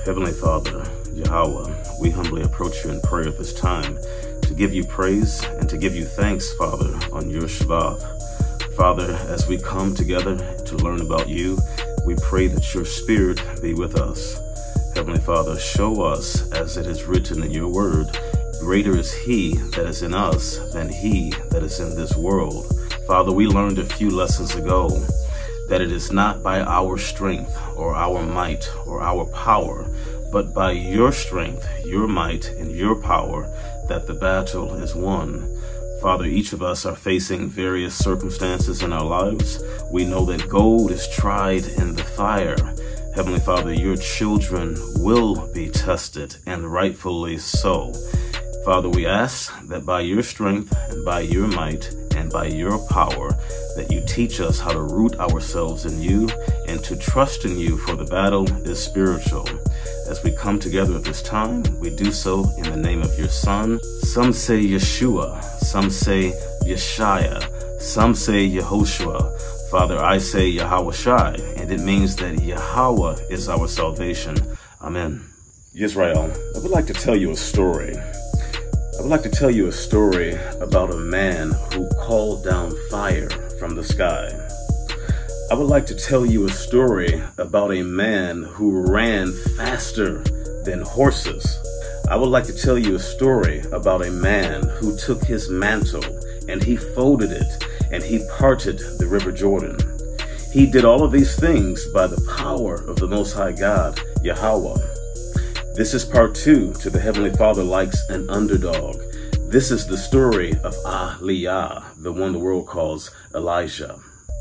Heavenly Father, Yahweh, we humbly approach you in prayer at this time to give you praise and to give you thanks, Father, on your Shabbat. Father, as we come together to learn about you, we pray that your Spirit be with us. Heavenly Father, show us, as it is written in your word, greater is he that is in us than he that is in this world. Father, we learned a few lessons ago that it is not by our strength or our might or our power, but by your strength, your might, and your power that the battle is won. Father, each of us are facing various circumstances in our lives. We know that gold is tried in the fire. Heavenly Father, your children will be tested, and rightfully so. Father, we ask that by your strength and by your might and by your power, that you teach us how to root ourselves in you and to trust in you, for the battle is spiritual. As we come together at this time, we do so in the name of your Son. Some say Yeshua, some say Yeshaya, some say Yehoshua. Father, I say Yahweh Shai, and it means that Yahweh is our salvation. Amen. Yisrael, I would like to tell you a story. I would like to tell you a story about a man who called down fire from the sky. I would like to tell you a story about a man who ran faster than horses. I would like to tell you a story about a man who took his mantle and he folded it and he parted the River Jordan. He did all of these things by the power of the Most High God, Yahweh. This is part 2 to The Heavenly Father Likes an Underdog. This is the story of Aliyah, the one the world calls Elijah.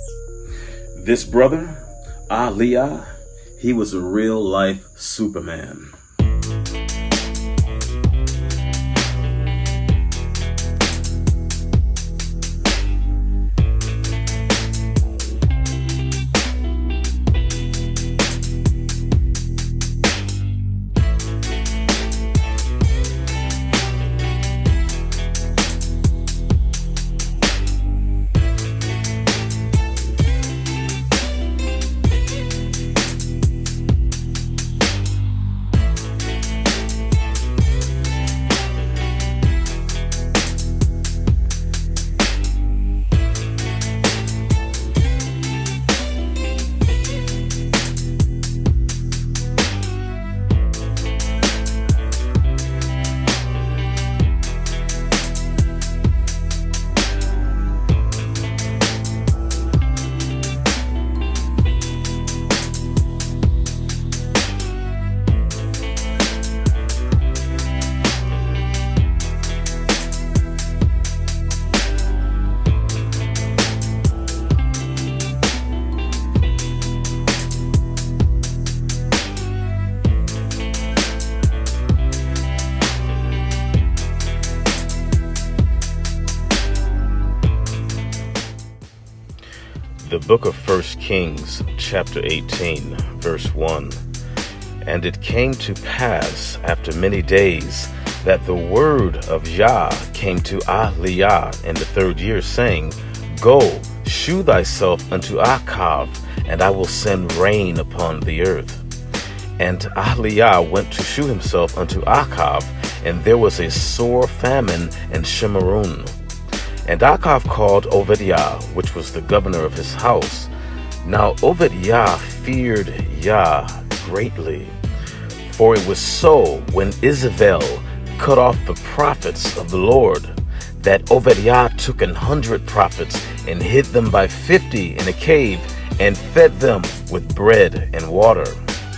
This brother, Aliyah, he was a real-life Superman. The book of 1 Kings, chapter 18, verse 1. And it came to pass after many days that the word of Yah came to Aliyah in the 3rd year, saying, Go, shew thyself unto Achav, and I will send rain upon the earth. And Aliyah went to shew himself unto Achav, and there was a sore famine in Shemarun. And Achav called Obadiah, which was the governor of his house. Now Obadiah feared Yah greatly. For it was so, when Isabel cut off the prophets of the Lord, that Obadiah took 100 prophets and hid them by 50 in a cave, and fed them with bread and water.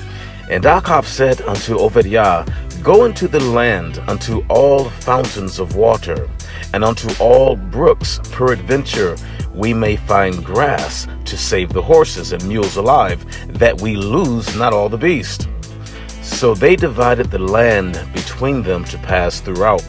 And Achav said unto Obadiah, Go into the land unto all fountains of water, and unto all brooks, peradventure we may find grass to save the horses and mules alive, that we lose not all the beast. So they divided the land between them to pass throughout.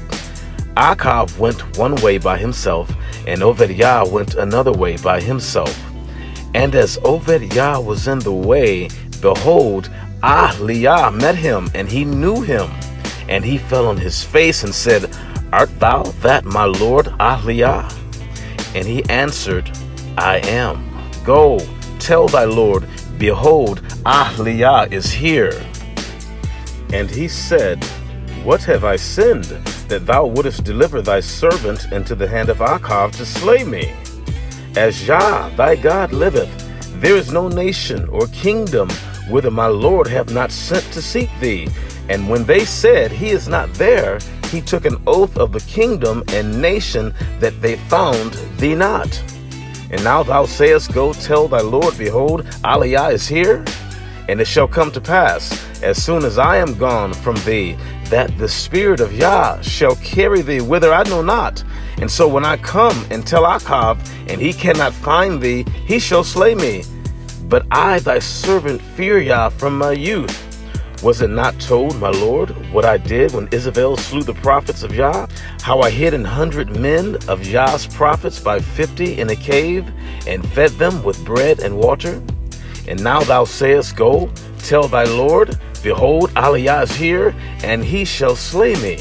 Achav went one way by himself, and Obadiah went another way by himself. And as Obadiah was in the way, behold, Aliyah met him, and he knew him. And he fell on his face and said, Art thou that my lord Aliyah? And he answered, I am. Go, tell thy lord, behold, Aliyah is here. And he said, What have I sinned, that thou wouldest deliver thy servant into the hand of Achav to slay me? As Yah thy God liveth, there is no nation or kingdom whither my Lord hath not sent to seek thee. And when they said, He is not there, he took an oath of the kingdom and nation that they found thee not. And now thou sayest, Go tell thy Lord, behold, Aliah is here. And it shall come to pass, as soon as I am gone from thee, that the Spirit of Yah shall carry thee whither I know not. And so when I come and tell Achav, and he cannot find thee, he shall slay me. But I, thy servant, fear Yah from my youth. Was it not told, my Lord, what I did when Isabel slew the prophets of Yah? How I hid 100 men of Yah's prophets by 50 in a cave, and fed them with bread and water? And now thou sayest, Go, tell thy Lord, behold, Aliah is here, and he shall slay me.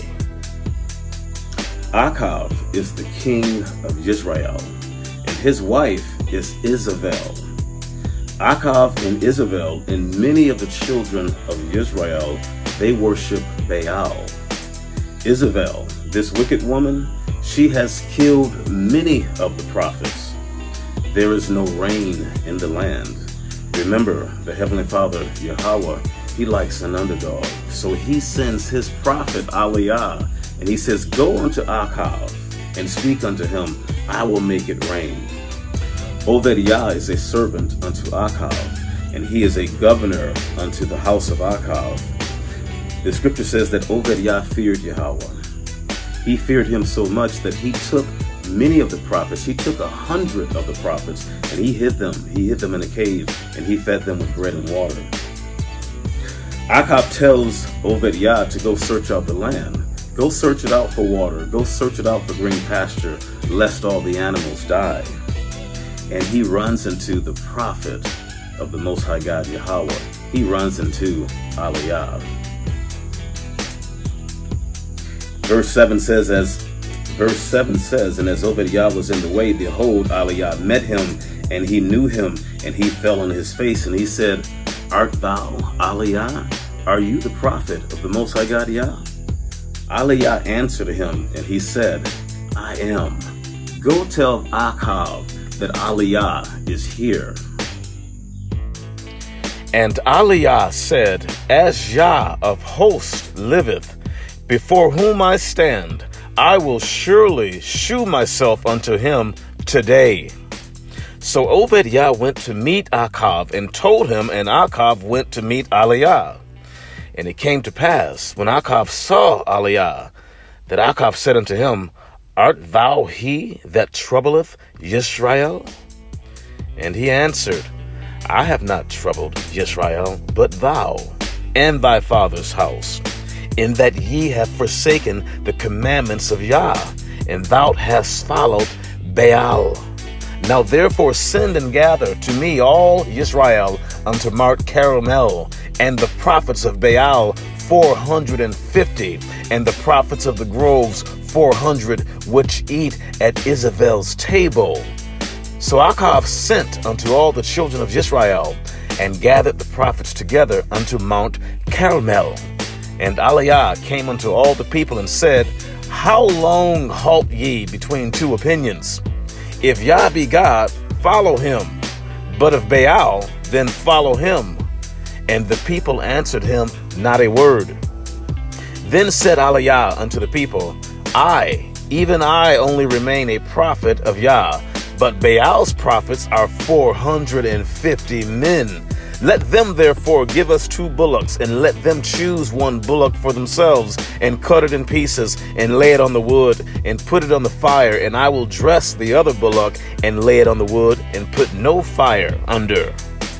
Achav is the king of Israel, and his wife is Isabel. Achav and Isabel and many of the children of Israel, they worship Baal. Isabel, this wicked woman, she has killed many of the prophets. There is no rain in the land. Remember, the Heavenly Father, Yahweh, he likes an underdog. So he sends his prophet, Aliah, and he says, Go unto Achav and speak unto him, I will make it rain. Obadiah is a servant unto Achav, and he is a governor unto the house of Achav. The scripture says that Obadiah feared Yahweh. He feared him so much that he took many of the prophets. He took 100 of the prophets, and he hid them. He hid them in a cave, and he fed them with bread and water. Achav tells Obadiah to go search out the land. Go search it out for water. Go search it out for green pasture, lest all the animals die. And he runs into the prophet of the Most High God, Yahweh. He runs into Aliah. Verse 7 says, and as Obadiah was in the way, behold, Aliah met him, and he knew him, and he fell on his face, and he said, Art thou Aliah? Are you the prophet of the Most High God, Yah? Aliah answered him, and he said, I am. Go tell Achav that Aliah is here. And Aliah said, As Yah of hosts liveth, before whom I stand, I will surely shew myself unto him today. So Obadiah went to meet Achav and told him, and Achav went to meet Aliah. And it came to pass, when Achav saw Aliah, that Achav said unto him, Art thou he that troubleth Israel? And he answered, I have not troubled Israel, but thou and thy father's house, in that ye have forsaken the commandments of Yah, and thou hast followed Baal. Now therefore send and gather to me all Israel unto Mount Carmel, and the prophets of Baal 450, and the prophets of the groves 400, which eat at Isabel's table. So Achav sent unto all the children of Israel, and gathered the prophets together unto Mount Carmel. And Aliah came unto all the people and said, How long halt ye between two opinions? If Yah be God, follow him. But if Baal, then follow him. And the people answered him not a word. Then said Aliah unto the people, I, even I, only remain a prophet of Yah, but Baal's prophets are 450 men. Let them therefore give us 2 bullocks, and let them choose 1 bullock for themselves, and cut it in pieces, and lay it on the wood, and put it on the fire, and I will dress the other bullock, and lay it on the wood, and put no fire under.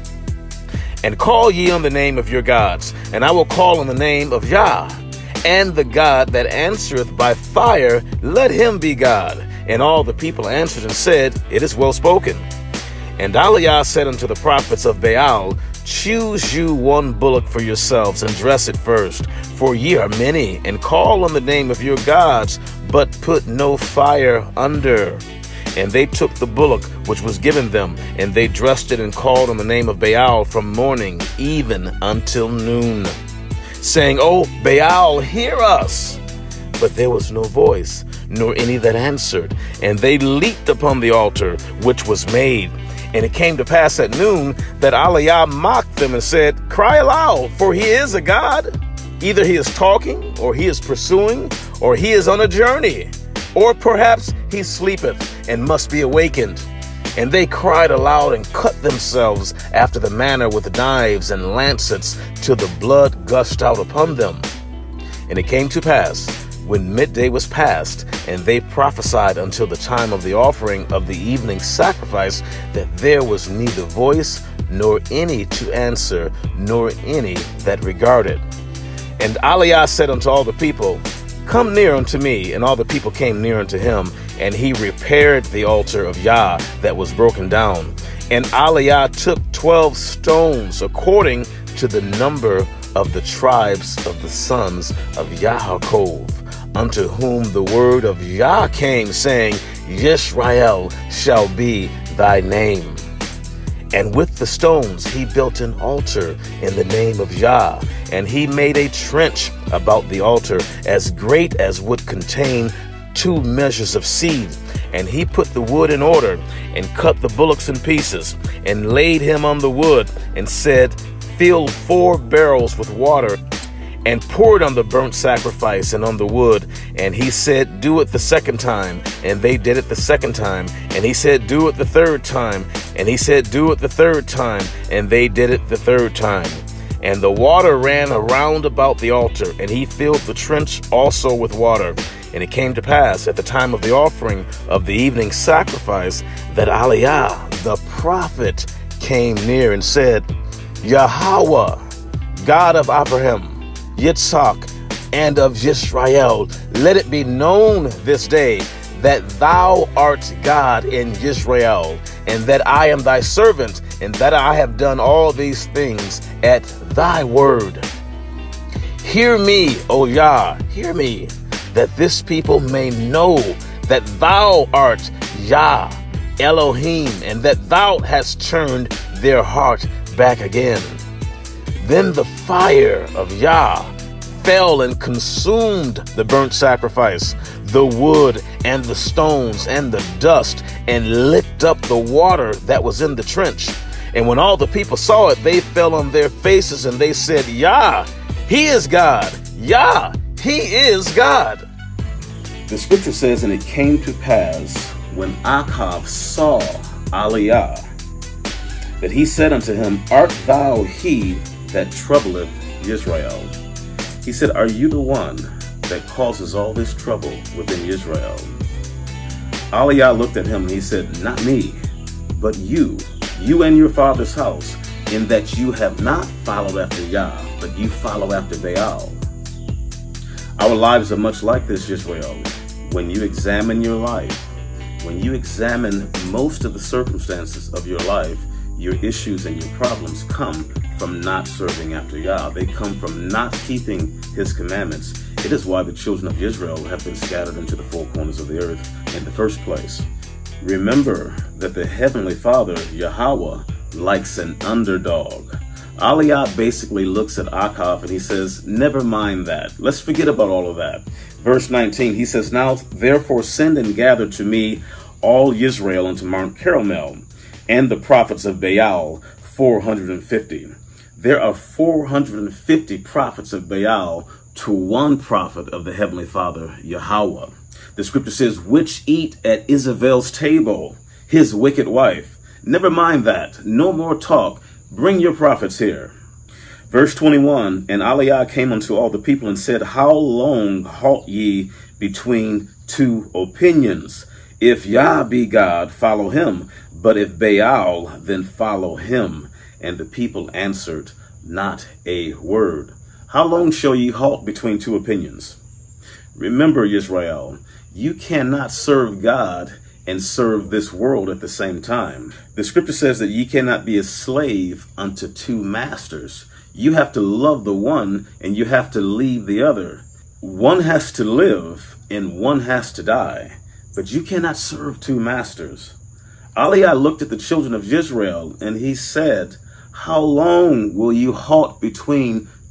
And call ye on the name of your gods, and I will call on the name of Yah. And the God that answereth by fire, let him be God. And all the people answered and said, It is well spoken. And Aliah said unto the prophets of Baal, Choose you 1 bullock for yourselves, and dress it first, for ye are many, and call on the name of your gods, but put no fire under. And they took the bullock which was given them, and they dressed it and called on the name of Baal from morning even until noon. saying, "O Baal, hear us." But there was no voice, nor any that answered. And they leaped upon the altar which was made. And it came to pass at noon that Aliah mocked them and said, "Cry aloud, for he is a god. Either he is talking, or he is pursuing, or he is on a journey, or perhaps he sleepeth and must be awakened." And they cried aloud and cut themselves after the manner with knives and lancets, till the blood gushed out upon them. And it came to pass, when midday was past, and they prophesied until the time of the offering of the evening sacrifice, that there was neither voice, nor any to answer, nor any that regarded. And Aliah said unto all the people, "Come near unto me." And all the people came near unto him, and he repaired the altar of Yah that was broken down. And Aliah took 12 stones, according to the number of the tribes of the sons of Yaakov, unto whom the word of Yah came, saying, "Yisrael shall be thy name." And with the stones he built an altar in the name of Yah, and he made a trench about the altar as great as would contain 2 measures of seed. And he put the wood in order, and cut the bullocks in pieces, and laid him on the wood, and said, "Fill 4 barrels with water, and pour it on the burnt sacrifice and on the wood." And he said, "Do it the second time." And they did it the second time. And he said, "Do it the third time." And he said, "Do it the third time." And they did it the third time. And the water ran around about the altar, and he filled the trench also with water. And it came to pass at the time of the offering of the evening sacrifice that Aliah the prophet came near and said, "Yahweh, God of Abraham, Yitzhak, and of Yisrael, let it be known this day that thou art God in Yisrael, and that I am thy servant, and that I have done all these things at thy word. Hear me, O Yah, hear me, that this people may know that thou art Yah, Elohim, and that thou hast turned their heart back again." Then the fire of Yah fell and consumed the burnt sacrifice, the wood and the stones and the dust, and licked up the water that was in the trench. And when all the people saw it, they fell on their faces, and they said, "Yah, he is God. Yah, he is God." The scripture says, "And it came to pass, when Achab saw Aliah, that he said unto him, Art thou he that troubleth Israel?" He said, "Are you the one that causes all this trouble within Israel?" Aliah looked at him and he said, "Not me, but you and your father's house, in that you have not followed after Yah, but you follow after Baal." Our lives are much like this, Israel. When you examine your life, when you examine most of the circumstances of your life, your issues and your problems come from not serving after Yah. They come from not keeping his commandments. It is why the children of Israel have been scattered into the 4 corners of the earth in the first place. Remember that the Heavenly Father, Yahweh, likes an underdog. Aliah basically looks at Achab and he says, "Never mind that. Let's forget about all of that." Verse 19, he says, "Now therefore send and gather to me all Israel unto Mount Carmel, and the prophets of Baal, 450. There are 450 prophets of Baal to 1 prophet of the Heavenly Father, Yahweh. The scripture says, which eat at Isabel's table, his wicked wife. Never mind that. No more talk. Bring your prophets here." Verse 21, "And Aliah came unto all the people and said, How long halt ye between 2 opinions? If Yah be God, follow him. But if Baal, then follow him. And the people answered not a word." How long shall ye halt between 2 opinions? Remember, Israel, you cannot serve God and serve this world at the same time. The scripture says that ye cannot be a slave unto 2 masters. You have to love the one and you have to leave the other. One has to live and one has to die, but you cannot serve 2 masters. Aliah looked at the children of Israel and he said, "How long will you halt between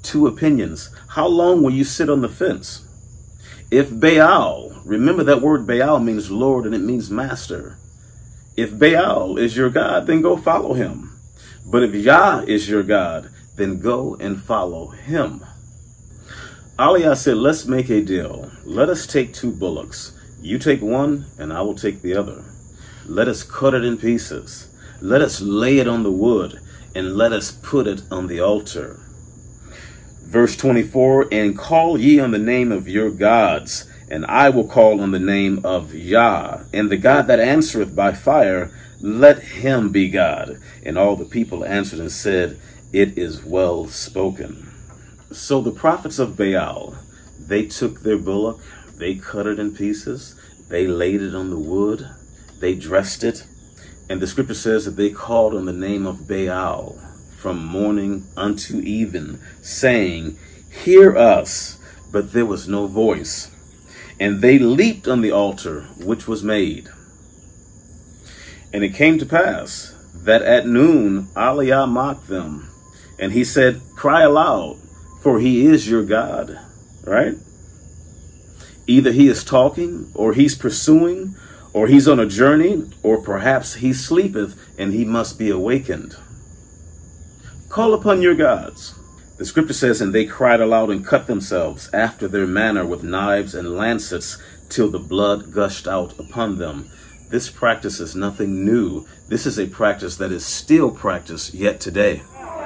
two opinions, how long will you sit on the fence? If Baal, remember that word Baal means Lord and it means master. If Baal is your God, then go follow him. But if Yah is your God, then go and follow him. Aliyah said, let's make a deal. Let us take 2 bullocks. You take one and I will take the other. Let us cut it in pieces. Let us lay it on the wood and let us put it on the altar. Verse 24, and call ye on the name of your gods, and I will call on the name of Yah. And the God that answereth by fire, let him be God. And all the people answered and said, it is well spoken. So the prophets of Baal, they took their bullock, they cut it in pieces, they laid it on the wood, they dressed it. And the scripture says that they called on the name of Baal from morning unto even, saying, hear us. But there was no voice. And they leaped on the altar which was made. And it came to pass that at noon Aliyah mocked them. And he said, cry aloud, for he is your God. Right? Either he is talking, or he's pursuing, or he's on a journey, or perhaps he sleepeth and he must be awakened. Call upon your gods. The scripture says, and they cried aloud and cut themselves after their manner with knives and lancets till the blood gushed out upon them. This practice is nothing new. This is a practice that is still practiced yet today.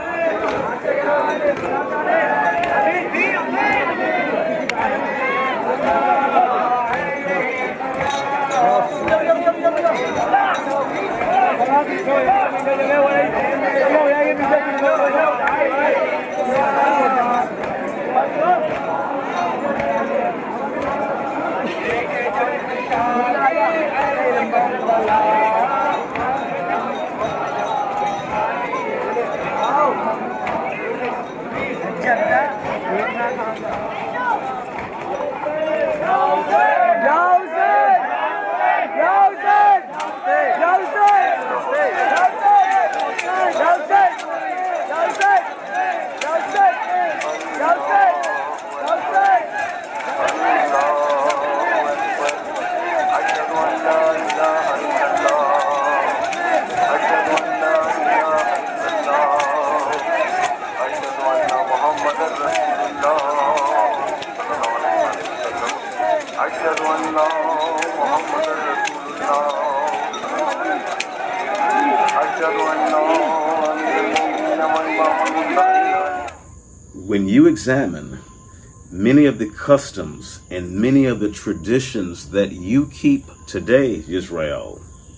When you examine many of the customs and many of the traditions that you keep today, Israel,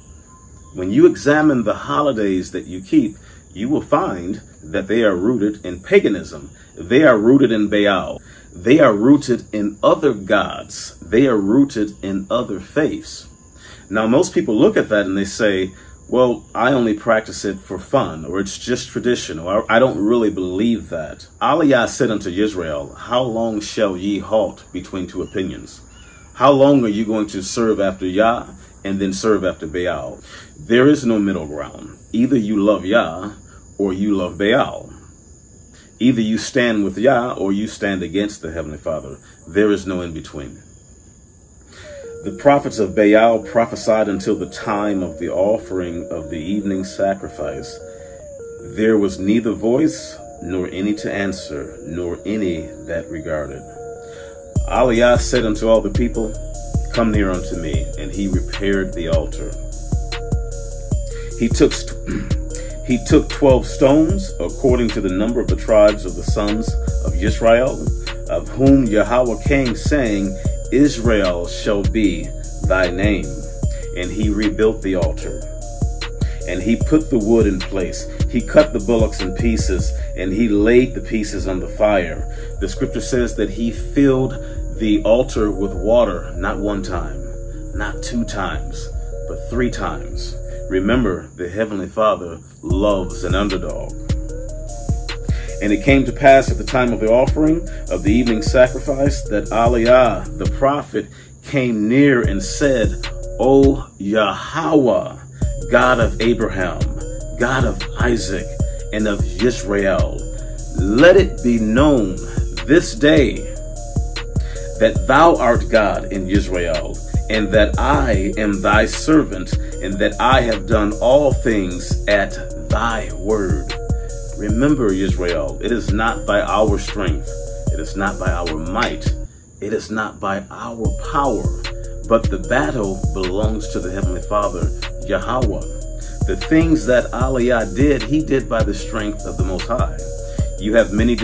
when you examine the holidays that you keep, you will find that they are rooted in paganism. They are rooted in Baal. They are rooted in other gods. They are rooted in other faiths. Now, most people look at that and they say, well, I only practice it for fun, or it's just tradition, or I don't really believe that. Aliyah said unto Israel, how long shall ye halt between 2 opinions? How long are you going to serve after Yah and then serve after Baal? There is no middle ground. Either you love Yah or you love Baal. Either you stand with Yah or you stand against the Heavenly Father. There is no in between. The prophets of Baal prophesied until the time of the offering of the evening sacrifice. There was neither voice, nor any to answer, nor any that regarded. Aliyah said unto all the people, come near unto me, and he repaired the altar. He took 12 stones, according to the number of the tribes of the sons of Israel, of whom Yahweh came, saying, Israel shall be thy name. And he rebuilt the altar. And he put the wood in place. He cut the bullocks in pieces, and he laid the pieces on the fire. The scripture says that he filled the altar with water, not 1 time, not 2 times, but 3 times. Remember, the Heavenly Father loves an underdog. And it came to pass at the time of the offering of the evening sacrifice that Aliyah, the prophet, came near and said, O Yahweh, God of Abraham, God of Isaac, and of Israel, Let it be known this day that thou art God in Israel, and that I am thy servant, and that I have done all things at thy word. Remember, Israel, it is not by our strength, it is not by our might, it is not by our power, but the battle belongs to the Heavenly Father, Yahweh. The things that Aliyah did, he did by the strength of the Most High. You have many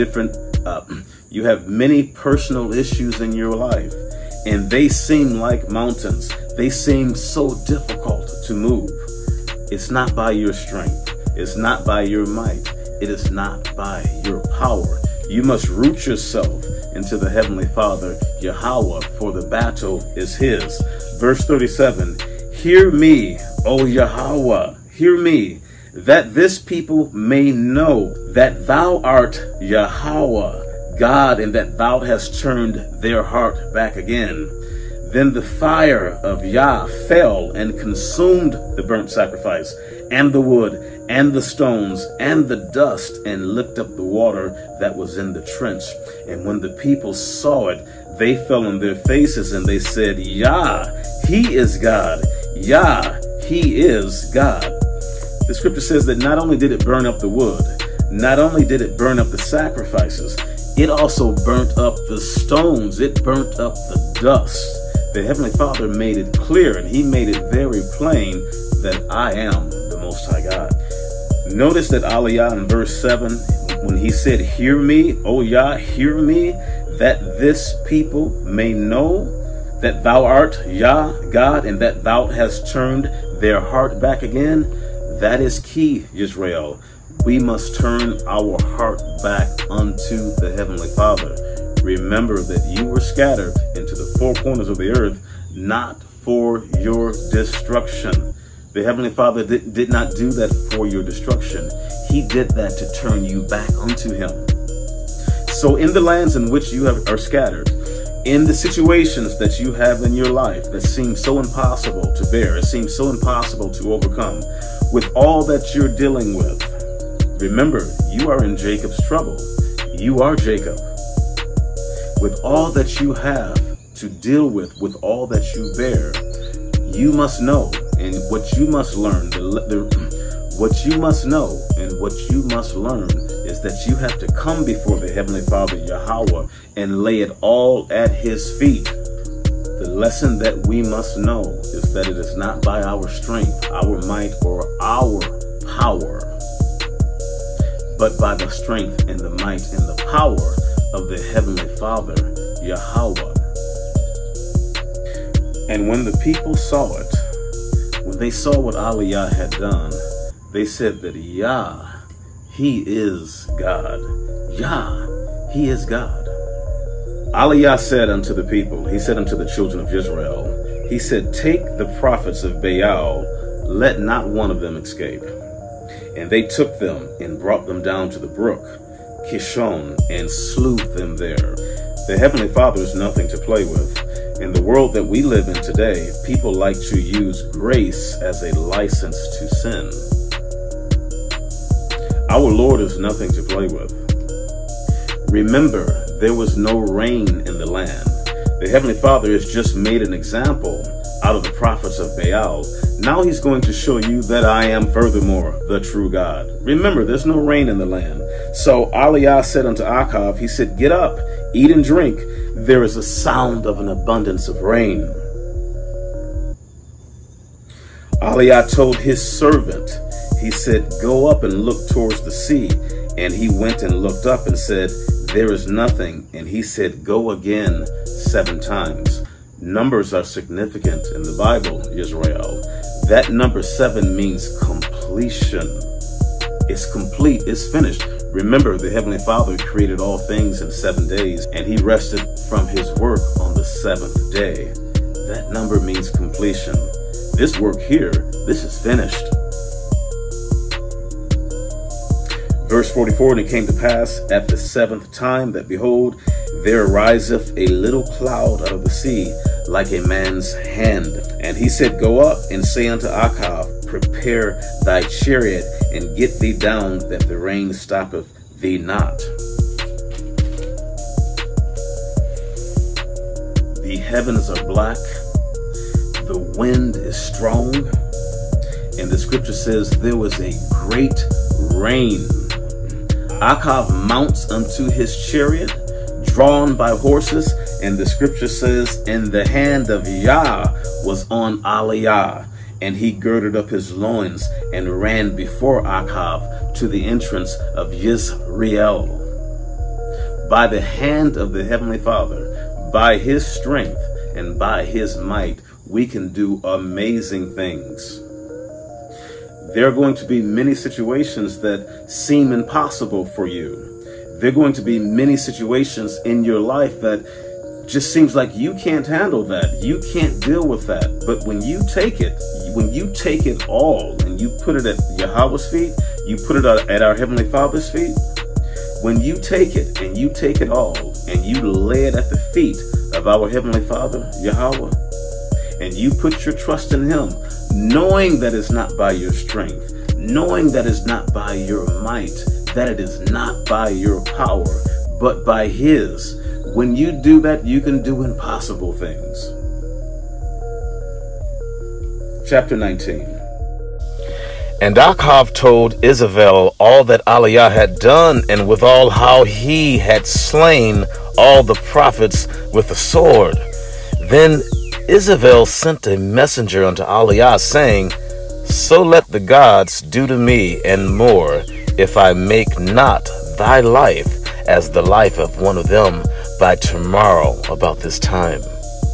personal issues in your life, and they seem like mountains. They seem so difficult to move. It's not by your strength. It's not by your might. It is not by your power. You must root yourself into the Heavenly Father, Yahweh, for the battle is his. Verse 37, hear me, O Yahweh, hear me, that this people may know that thou art Yahweh, God, and that thou hast turned their heart back again. Then the fire of Yah fell and consumed the burnt sacrifice, and the wood, and the stones, and the dust, and licked up the water that was in the trench. And when the people saw it, they fell on their faces, and they said, Yah, he is God. Yah, he is God. The scripture says that not only did it burn up the wood, not only did it burn up the sacrifices, it also burnt up the stones. It burnt up the dust. The Heavenly Father made it clear, and he made it very plain that I am the Most High God. Notice that Aliyah in verse 7, when he said, hear me, O Yah, hear me, that this people may know that thou art Yah, God, and that thou hast turned their heart back again. That is key, Israel. We must turn our heart back unto the Heavenly Father. Remember that you were scattered into the four corners of the earth, not for your destruction. The Heavenly Father did not do that for your destruction. He did that to turn you back unto him. So in the lands in which you are scattered, in the situations that you have in your life that seem so impossible to bear, it seems so impossible to overcome, with all that you're dealing with, remember, you are in Jacob's trouble. You are Jacob. With all that you have to deal with all that you bear, you must know, and what you must learn, what you must know and what you must learn is that you have to come before the Heavenly Father, Yahweh, and lay it all at his feet. The lesson that we must know is that it is not by our strength, our might, or our power, but by the strength and the might and the power of the Heavenly Father, Yahweh. And when the people saw it, when they saw what Aliyah had done, they said that Yah, he is God. Yah, he is God. Aliyah said unto the people, he said unto the children of Israel, he said, take the prophets of Baal, let not one of them escape. And they took them and brought them down to the brook Kishon and slew them there. The Heavenly Father is nothing to play with. In the world that we live in today, people like to use grace as a license to sin. Our Lord is nothing to play with. Remember, there was no rain in the land. The Heavenly Father has just made an example out of the prophets of Baal. Now he's going to show you that I am furthermore the true God. Remember, there's no rain in the land. So Aliyah said unto Achav, he said, get up, eat and drink. There is a sound of an abundance of rain. Aliyah told his servant, he said, go up and look towards the sea. And he went and looked up and said, there is nothing. And he said, go again 7 times. Numbers are significant in the Bible, Israel. That number 7 means completion. It's complete, it's finished. Remember, the Heavenly Father created all things in 7 days, and he rested from his work on the 7th day. That number means completion. This work here, this is finished. Verse 44, and it came to pass at the 7th time that, behold, there ariseth a little cloud out of the sea, like a man's hand. And he said, go up and say unto Achav, prepare thy chariot, and get thee down, that the rain stoppeth thee not. The heavens are black, the wind is strong, and the scripture says there was a great rain. Achav mounts unto his chariot, drawn by horses, and the scripture says, and the hand of Yah was on Aliyah, and he girded up his loins and ran before Achav to the entrance of Yisrael. By the hand of the Heavenly Father, by his strength and by his might, we can do amazing things. There are going to be many situations that seem impossible for you. There are going to be many situations in your life that just seems like you can't handle that. You can't deal with that. But when you take it all and you put it at Yahweh's feet, you put it at our Heavenly Father's feet, when you take it and you take it all and you lay it at the feet of our Heavenly Father, Yahweh, and you put your trust in him, knowing that it's not by your strength, knowing that it's not by your might, that it is not by your power, but by his. When you do that, you can do impossible things. Chapter 19. And Achav told Isabel all that Aliyah had done, and withal how he had slain all the prophets with the sword. Then Isabel sent a messenger unto Aliyah, saying, So let the gods do to me and more, if I make not thy life as the life of one of them by tomorrow about this time.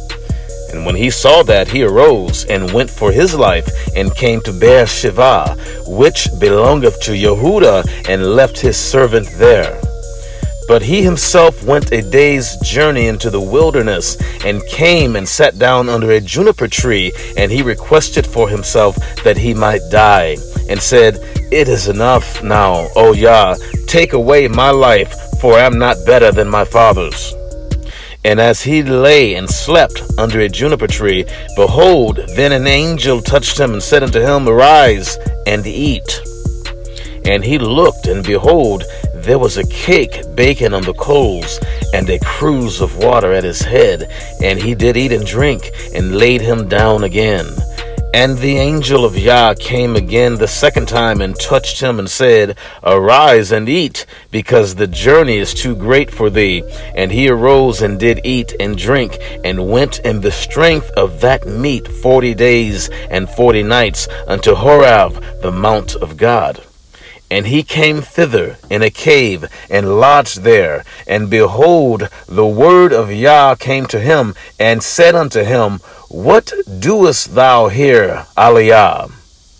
And when he saw that, he arose and went for his life, and came to Beersheba, which belongeth to Yehudah, and left his servant there. But he himself went a day's journey into the wilderness, and came and sat down under a juniper tree, and he requested for himself that he might die, and said, It is enough now, O Yah, take away my life, for I am not better than my fathers. And as he lay and slept under a juniper tree, behold, then an angel touched him and said unto him, Arise and eat. And he looked, and behold, there was a cake baking on the coals, and a cruse of water at his head. And he did eat and drink, and laid him down again. And the angel of Yah came again the second time, and touched him, and said, Arise and eat, because the journey is too great for thee. And he arose and did eat and drink, and went in the strength of that meat 40 days and 40 nights unto Horeb, the mount of God. And he came thither in a cave, and lodged there. And behold, the word of Yah came to him, and said unto him, What doest thou here, Aliyah?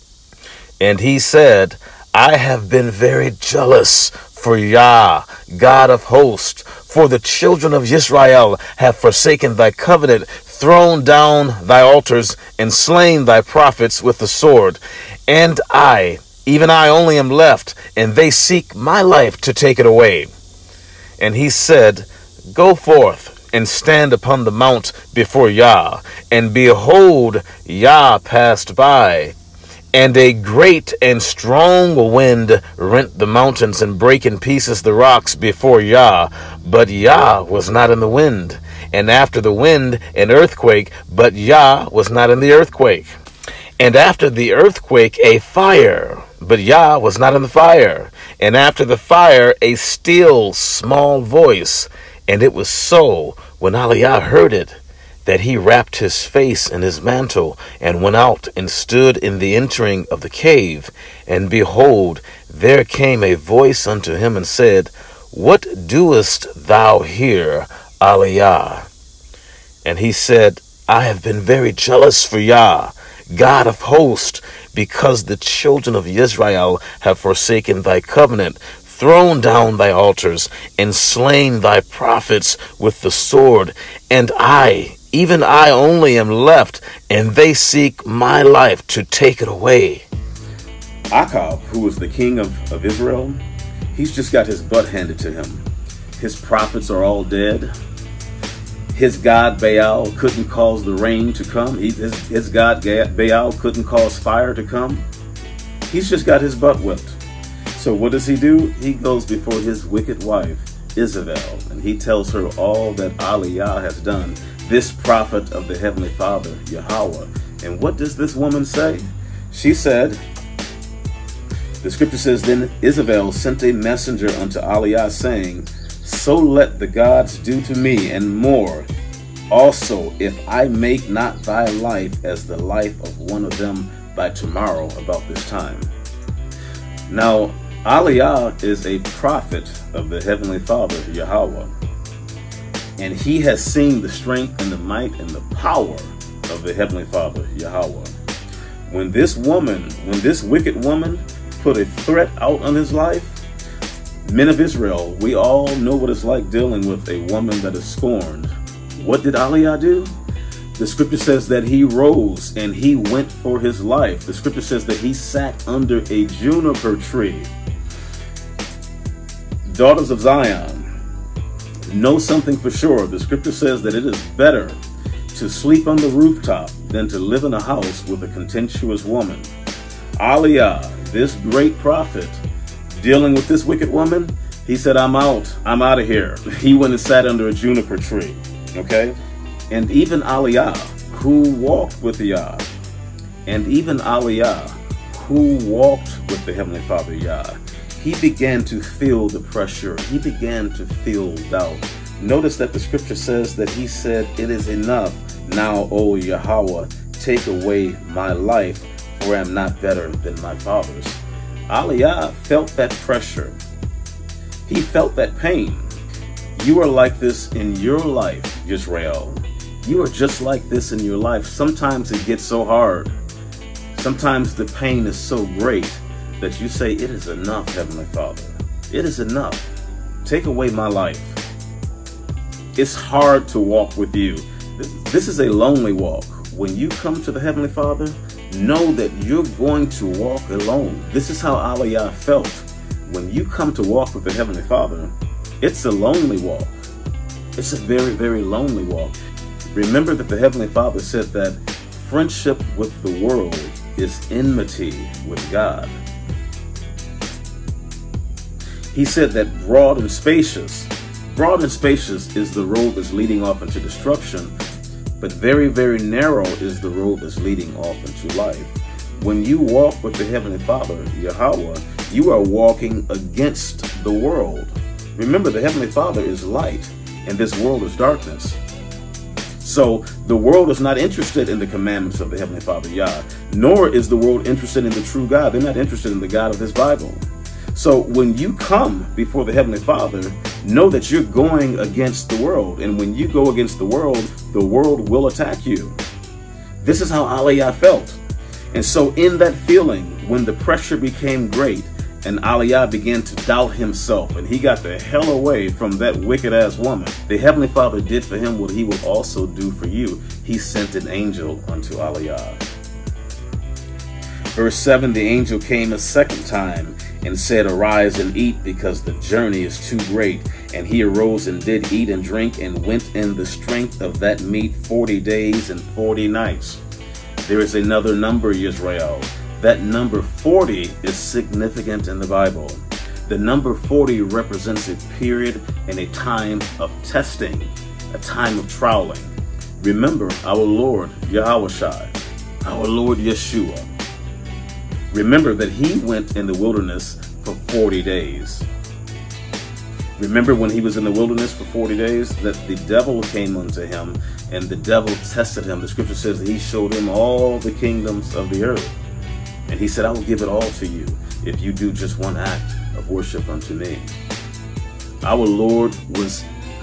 And he said, I have been very jealous for Yah, God of hosts, for the children of Israel have forsaken thy covenant, thrown down thy altars, and slain thy prophets with the sword. And I, even I only am left, and they seek my life to take it away. And he said, Go forth and stand upon the mount before Yah. And behold, Yah passed by, and a great and strong wind rent the mountains and brake in pieces the rocks before Yah. But Yah was not in the wind. And after the wind, an earthquake, but Yah was not in the earthquake. And after the earthquake, a fire, but Yah was not in the fire. And after the fire, a still small voice. And it was so, when Aliyah heard it, that he wrapped his face in his mantle, and went out and stood in the entering of the cave. And behold, there came a voice unto him, and said, What doest thou here, Aliyah? And he said, I have been very jealous for Yah, God of hosts, because the children of Israel have forsaken thy covenant, thrown down thy altars, and slain thy prophets with the sword. And I, even I only am left, and they seek my life to take it away. Achav, who was the king of Israel, he's just got his butt handed to him. His prophets are all dead. His god Baal couldn't cause the rain to come. His god Baal couldn't cause fire to come. He's just got his butt whipped. So what does he do? He goes before his wicked wife, Isabel, and he tells her all that Aliyah has done, this prophet of the Heavenly Father, Yahweh. And what does this woman say? She said, the scripture says, then Isabel sent a messenger unto Aliyah, saying, so let the gods do to me and more also, if I make not thy life as the life of one of them by tomorrow about this time. Now, Aliyah is a prophet of the Heavenly Father, Yahweh. And he has seen the strength and the might and the power of the Heavenly Father, Yahweh. When this wicked woman put a threat out on his life, men of Israel, we all know what it's like dealing with a woman that is scorned. What did Aliyah do? The scripture says that he rose and he went for his life. The scripture says that he sat under a juniper tree. Daughters of Zion, know something for sure. The scripture says that it is better to sleep on the rooftop than to live in a house with a contentious woman. Aliyah, this great prophet, dealing with this wicked woman, he said, I'm out of here. He went and sat under a juniper tree. Okay? And even Aliyah, who walked with Yah, and even Aliyah, who walked with the Heavenly Father, Yah, he began to feel the pressure. He began to feel doubt. Notice that the scripture says that he said, it is enough now, O Yahweh, take away my life, for I am not better than my fathers. Aliyah felt that pressure. He felt that pain. You are like this in your life, Israel. You are just like this in your life. Sometimes it gets so hard. Sometimes the pain is so great that you say, it is enough, Heavenly Father. It is enough. Take away my life. It's hard to walk with you. This is a lonely walk. When you come to the Heavenly Father, know that you're going to walk alone. This is how Aliyah felt. When you come to walk with the Heavenly Father, it's a lonely walk. It's a very, very lonely walk. Remember that the Heavenly Father said that friendship with the world is enmity with God. He said that broad and spacious is the road that's leading off into destruction, but very, very narrow is the road that's leading off into life. When you walk with the Heavenly Father, Yahweh, you are walking against the world. Remember, the Heavenly Father is light, and this world is darkness. So the world is not interested in the commandments of the Heavenly Father, Yah, nor is the world interested in the true God. They're not interested in the God of this Bible. So when you come before the Heavenly Father, know that you're going against the world. And when you go against the world will attack you. This is how Aliyah felt. And so in that feeling, when the pressure became great and Aliyah began to doubt himself and he got the hell away from that wicked ass woman, the Heavenly Father did for him what he will also do for you. He sent an angel unto Aliyah. Verse 7, the angel came a second time and said, arise and eat, because the journey is too great. And he arose and did eat and drink, and went in the strength of that meat 40 days and 40 nights. There is another number, Israel. That number 40 is significant in the Bible. The number 40 represents a period and a time of testing, a time of trialing. Remember our Lord Yahushua, our Lord Yeshua. Remember that he went in the wilderness for 40 days. Remember when he was in the wilderness for 40 days that the devil came unto him and the devil tested him. The scripture says that he showed him all the kingdoms of the earth. And he said, I will give it all to you if you do just one act of worship unto me. Our Lord was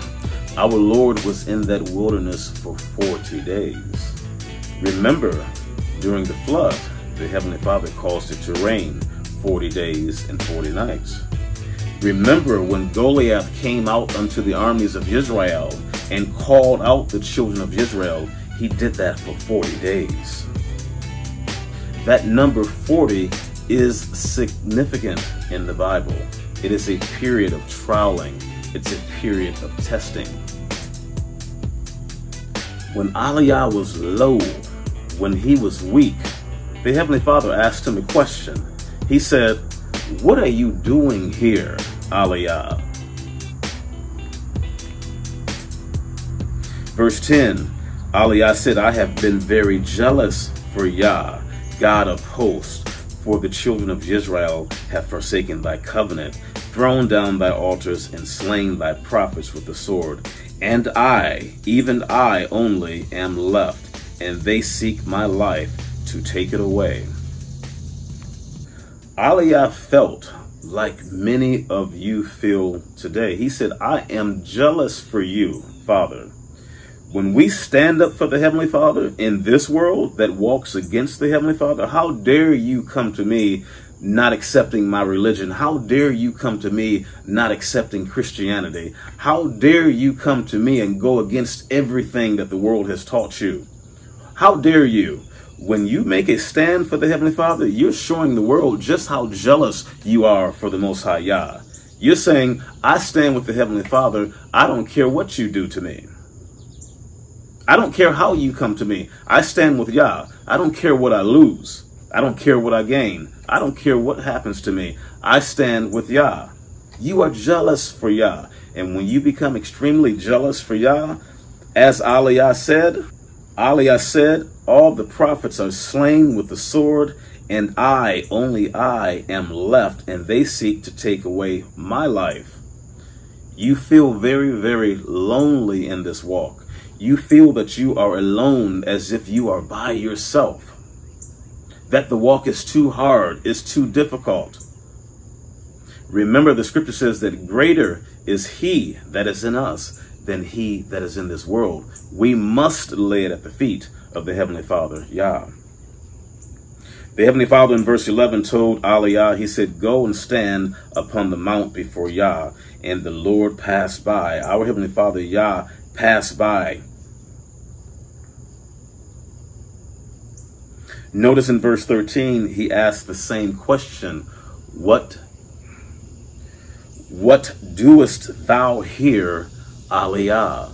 in that wilderness for 40 days. Remember, during the flood, the Heavenly Father caused it to rain 40 days and 40 nights. Remember when Goliath came out unto the armies of Israel and called out the children of Israel, he did that for 40 days. That number 40 is significant in the Bible. It is a period of trialing. It's a period of testing. When Aliyah was low, when he was weak, the Heavenly Father asked him a question. He said, what are you doing here, Aliyah? Verse 10, Aliyah said, I have been very jealous for Yah, God of hosts, for the children of Israel have forsaken thy covenant, thrown down thy altars, and slain thy prophets with the sword. And I, even I only, am left, and they seek my life to take it away. Aliyah felt like many of you feel today. He said, I am jealous for you, Father. When we stand up for the Heavenly Father in this world that walks against the Heavenly Father, how dare you come to me not accepting my religion? How dare you come to me not accepting Christianity? How dare you come to me and go against everything that the world has taught you? How dare you? When you make a stand for the Heavenly Father, you're showing the world just how jealous you are for the Most High Yah. You're saying, I stand with the Heavenly Father. I don't care what you do to me. I don't care how you come to me. I stand with Yah. I don't care what I lose. I don't care what I gain. I don't care what happens to me. I stand with Yah. You are jealous for Yah. And when you become extremely jealous for Yah, as Aliyah said, all the prophets are slain with the sword, and I, only I, am left, and they seek to take away my life. You feel very, very lonely in this walk. You feel that you are alone, as if you are by yourself, that the walk is too hard, is too difficult. Remember, the scripture says that greater is he that is in us than he that is in this world. We must lay it at the feet of the Heavenly Father, Yah. The Heavenly Father in verse 11 told Aliyah, he said, go and stand upon the mount before Yah. And the Lord passed by. Our Heavenly Father, Yah, passed by. Notice in verse 13, he asked the same question. What doest thou here, Aliyah?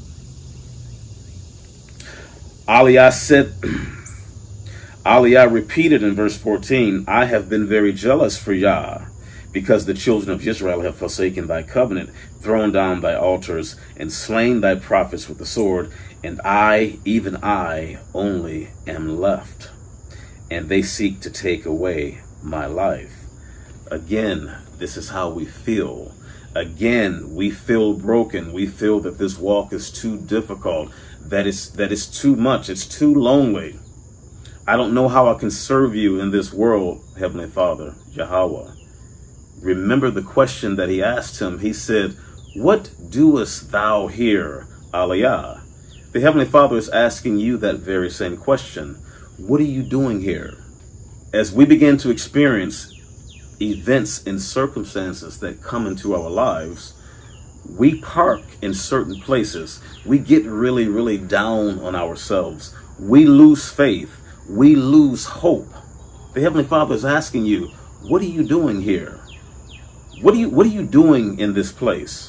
Aliyah repeated in verse 14, I have been very jealous for Yah, because the children of Israel have forsaken thy covenant, thrown down thy altars, and slain thy prophets with the sword, and I, even I, only am left, and they seek to take away my life. Again, this is how we feel. Again, we feel broken. We feel that this walk is too difficult, that is too much. It's too lonely. I don't know how I can serve you in this world, Heavenly Father, Yahweh. Remember the question that he asked him. He said, what doest thou here, Aliyah? The Heavenly Father is asking you that very same question. What are you doing here? As we begin to experience events and circumstances that come into our lives, we park in certain places. We get really, really down on ourselves. We lose faith. We lose hope. The Heavenly Father is asking you, what are you doing here? What are you doing in this place?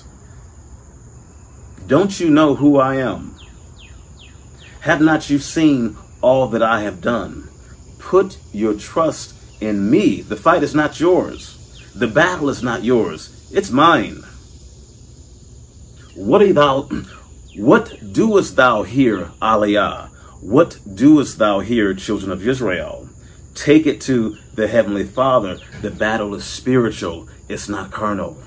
Don't you know who I am? Have not you seen all that I have done? Put your trust in me. The fight is not yours. The battle is not yours. It's mine. What doest thou here, Aliyah? What doest thou here, children of Israel? Take it to the Heavenly Father. The battle is spiritual. It's not carnal.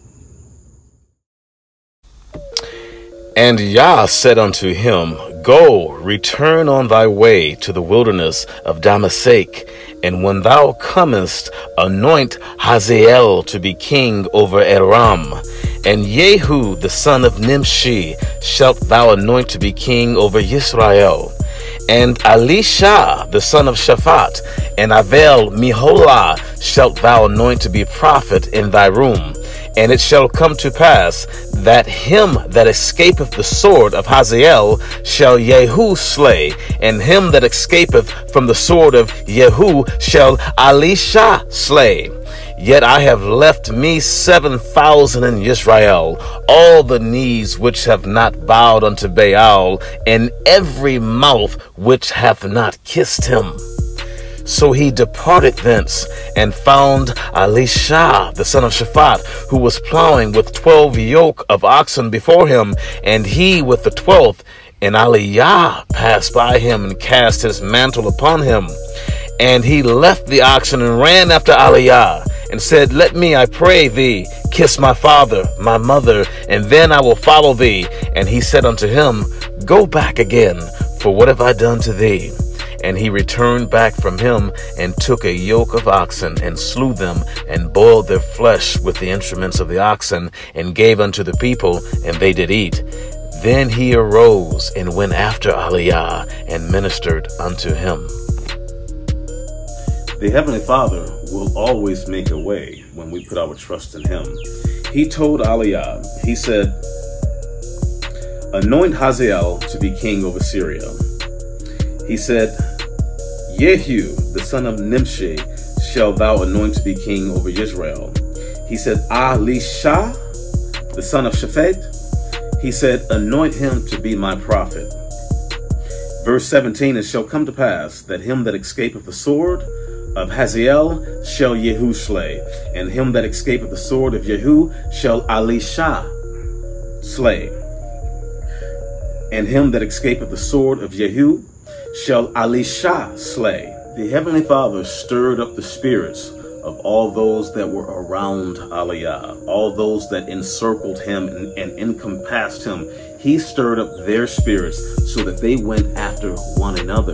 And Yah said unto him, Go, return on thy way to the wilderness of Damascus, and when thou comest, anoint Hazael to be king over Aram. And Jehu the son of Nimshi shalt thou anoint to be king over Israel. And Elisha the son of Shaphat and Avel Meholah shalt thou anoint to be prophet in thy room. And it shall come to pass that him that escapeth the sword of Hazael shall Jehu slay, and him that escapeth from the sword of Jehu shall Elisha slay. Yet I have left me 7,000 in Israel, all the knees which have not bowed unto Baal, and every mouth which hath not kissed him. So he departed thence and found Elisha, the son of Shaphat, who was plowing with 12 yoke of oxen before him, and he with the 12th. And Eliah passed by him and cast his mantle upon him. And he left the oxen and ran after Eliah and said, Let me, I pray thee, kiss my father, my mother, and then I will follow thee. And he said unto him, Go back again, for what have I done to thee? And he returned back from him and took a yoke of oxen and slew them and boiled their flesh with the instruments of the oxen and gave unto the people, and they did eat. Then he arose and went after Eliah and ministered unto him. The Heavenly Father will always make a way when we put our trust in Him. He told Eliah, he said, Anoint Hazael to be king over Syria. He said, Jehu, the son of Nimshi, shalt thou anoint to be king over Israel. He said, Elisha, the son of Shaphat, he said, Anoint him to be my prophet. Verse 17, It shall come to pass that him that escapeth the sword of Hazael shall Jehu slay, and him that escapeth the sword of Jehu shall Elisha slay. And him that escapeth the sword of Jehu shall Elisha slay. The Heavenly Father stirred up the spirits of all those that were around Eliah, all those that encircled him and encompassed him. He stirred up their spirits so that they went after one another.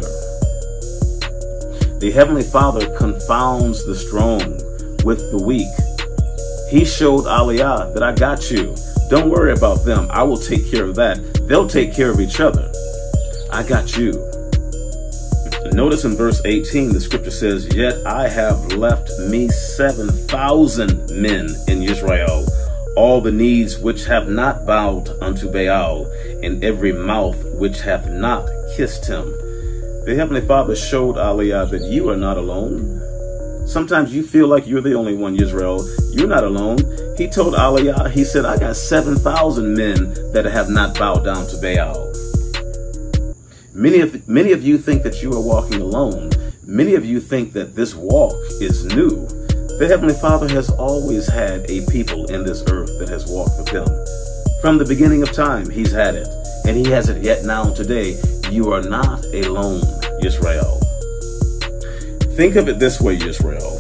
The Heavenly Father confounds the strong with the weak. He showed Eliah that I got you. Don't worry about them. I will take care of that. They'll take care of each other. I got you. Notice in verse 18, the scripture says, Yet I have left me 7,000 men in Israel, all the knees which have not bowed unto Baal, and every mouth which hath not kissed him. The Heavenly Father showed Eliah that you are not alone. Sometimes you feel like you're the only one, Israel. You're not alone. He told Eliah, he said, I got 7,000 men that have not bowed down to Baal. Many of you think that you are walking alone. Many of you think that this walk is new. The Heavenly Father has always had a people in this earth that has walked with Him. From the beginning of time, He's had it. And He has it yet now today. You are not alone, Israel. Think of it this way, Israel.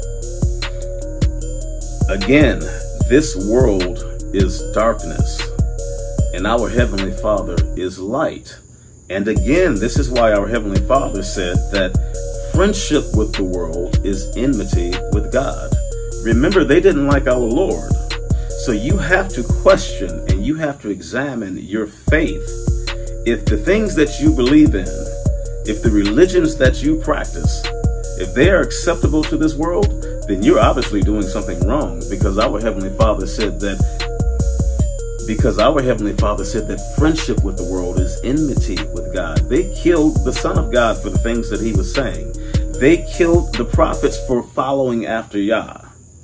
Again, this world is darkness, and our Heavenly Father is light. And again, this is why our Heavenly Father said that friendship with the world is enmity with God. Remember, they didn't like our Lord. So you have to question and you have to examine your faith. If the things that you believe in, if the religions that you practice, if they are acceptable to this world, then you're obviously doing something wrong, because our Heavenly Father said that friendship with the world is enmity with God. They killed the Son of God for the things that He was saying. They killed the prophets for following after Yah.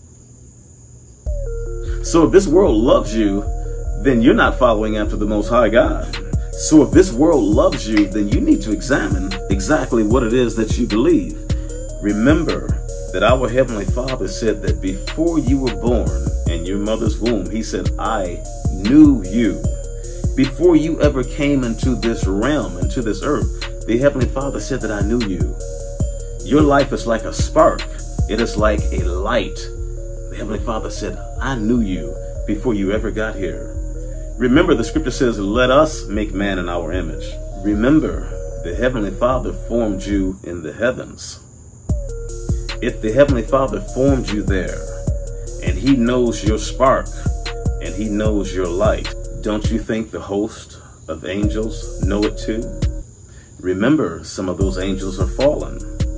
So if this world loves you, then you're not following after the Most High God. So if this world loves you, then you need to examine exactly what it is that you believe. Remember that our Heavenly Father said that before you were born in your mother's womb, He said, I knew you. Before you ever came into this realm, into this earth, the Heavenly Father said that I knew you. Your life is like a spark. It is like a light. The Heavenly Father said, I knew you before you ever got here. Remember, the scripture says, let us make man in our image. Remember, the Heavenly Father formed you in the heavens. If the Heavenly Father formed you there, and He knows your spark, and He knows your light, don't you think the host of angels know it too? Remember, some of those angels are fallen.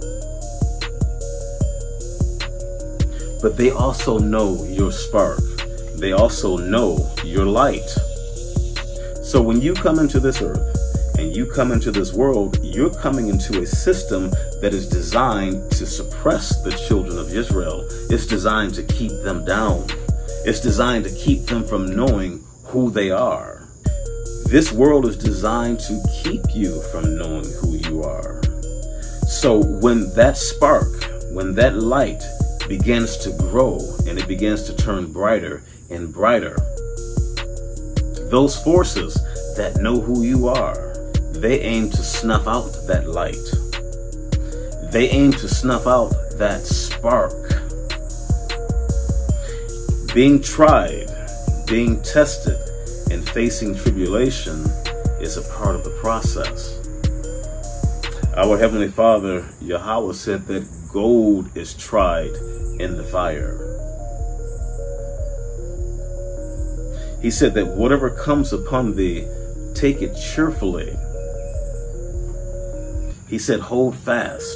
But they also know your spark. They also know your light. So when you come into this earth and you come into this world, you're coming into a system that is designed to suppress the children of Israel. It's designed to keep them down. It's designed to keep them from knowing who they are. This world is designed to keep you from knowing who you are. So when that spark, when that light begins to grow and it begins to turn brighter and brighter, those forces that know who you are, they aim to snuff out that light. They aim to snuff out that spark. Being tried, being tested, and facing tribulation is a part of the process. Our Heavenly Father, Yahweh, said that gold is tried in the fire. He said that whatever comes upon thee, take it cheerfully. He said, hold fast.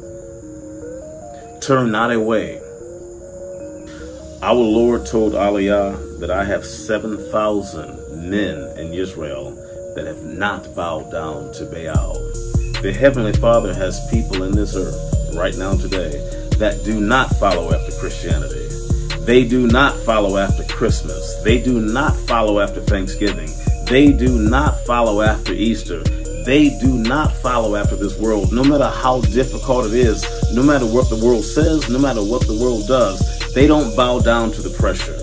Turn not away. Our Lord told Aliyah that I have 7,000 men in Israel that have not bowed down to Baal. The Heavenly Father has people in this earth right now today that do not follow after Christianity. They do not follow after Christmas. They do not follow after Thanksgiving. They do not follow after Easter. They do not follow after this world. No matter how difficult it is, no matter what the world says, no matter what the world does, they don't bow down to the pressure.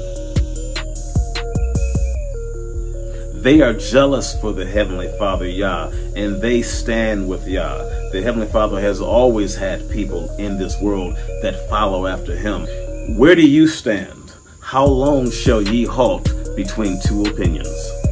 They are jealous for the Heavenly Father, Yah, and they stand with Yah. The Heavenly Father has always had people in this world that follow after Him. Where do you stand? How long shall ye halt between two opinions?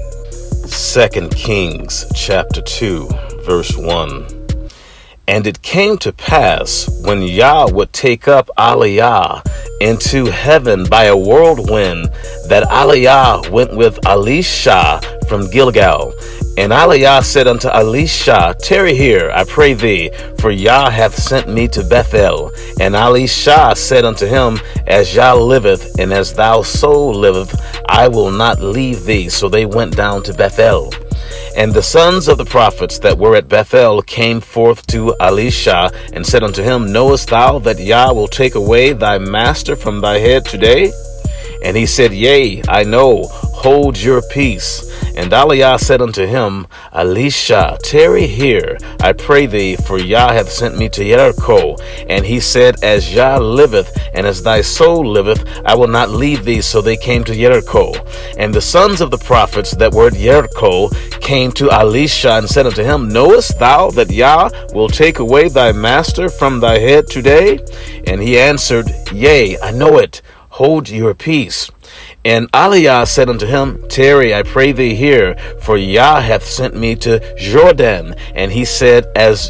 2 Kings chapter 2, verse 1. And it came to pass, when Yah would take up Aliyah into heaven by a whirlwind, that Aliyah went with Elisha from Gilgal. And Aliyah said unto Elisha, tarry here, I pray thee, for Yah hath sent me to Bethel. And Elisha said unto him, as Yah liveth, and as thou soul liveth, I will not leave thee. So they went down to Bethel. And the sons of the prophets that were at Bethel came forth to Elisha, and said unto him, knowest thou that Yah will take away thy master from thy head today? And he said, yea, I know, hold your peace. And Aliyah said unto him, Elisha, tarry here, I pray thee, for Yah hath sent me to Jericho. And he said, as Yah liveth, and as thy soul liveth, I will not leave thee. So they came to Jericho. And the sons of the prophets that were at Jericho came to Elisha, and said unto him, knowest thou that Yah will take away thy master from thy head today? And he answered, yea, I know it. Hold your peace. And Aliyah said unto him, tarry, I pray thee here, for Yah hath sent me to Jordan. And he said, as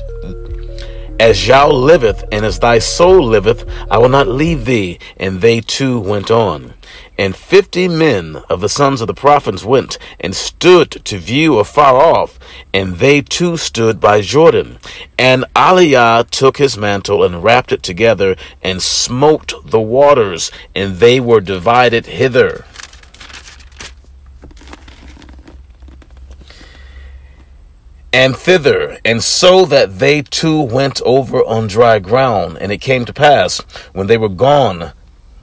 Yah liveth, and as thy soul liveth, I will not leave thee. And they two went on. And 50 men of the sons of the prophets went and stood to view afar off, and they too stood by Jordan. And Aliyah took his mantle and wrapped it together and smote the waters, and they were divided hither and thither, and so that they too went over on dry ground. And it came to pass when they were gone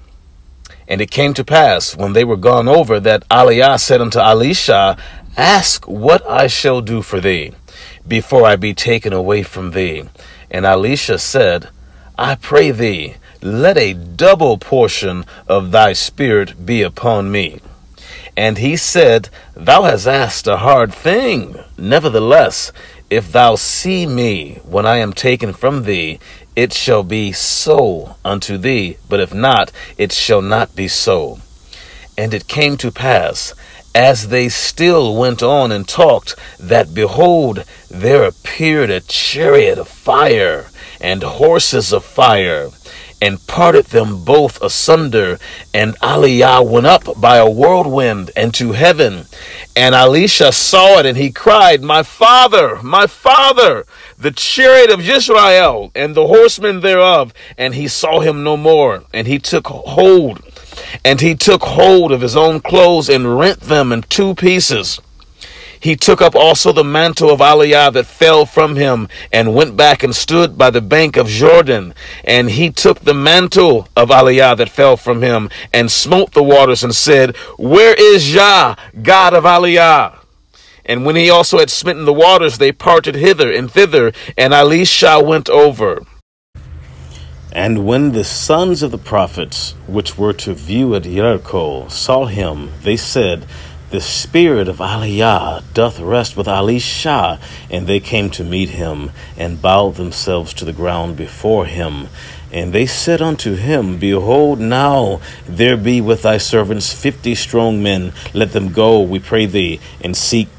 over, that Aliyah said unto Elisha, ask what I shall do for thee, before I be taken away from thee. And Elisha said, I pray thee, let a double portion of thy spirit be upon me. And he said, thou hast asked a hard thing. Nevertheless, if thou see me when I am taken from thee, it shall be so unto thee, but if not, it shall not be so. And it came to pass, as they still went on and talked, that behold, there appeared a chariot of fire and horses of fire, and parted them both asunder. And Aliyah went up by a whirlwind into heaven. And Elisha saw it, and he cried, my father, the chariot of Israel, and the horsemen thereof. And he saw him no more. And he took hold of his own clothes, and rent them in two pieces. He took up also the mantle of Aliyah that fell from him, and went back and stood by the bank of Jordan. And he took the mantle of Aliyah that fell from him, and smote the waters, and said, where is Yah, God of Aliyah? And when he also had smitten the waters, they parted hither and thither, and Elisha went over. And when the sons of the prophets, which were to view at Jericho, saw him, they said, The spirit of Eliah doth rest with Elisha. And they came to meet him, and bowed themselves to the ground before him. And they said unto him, Behold, now there be with thy servants 50 strong men. Let them go, we pray thee, and seek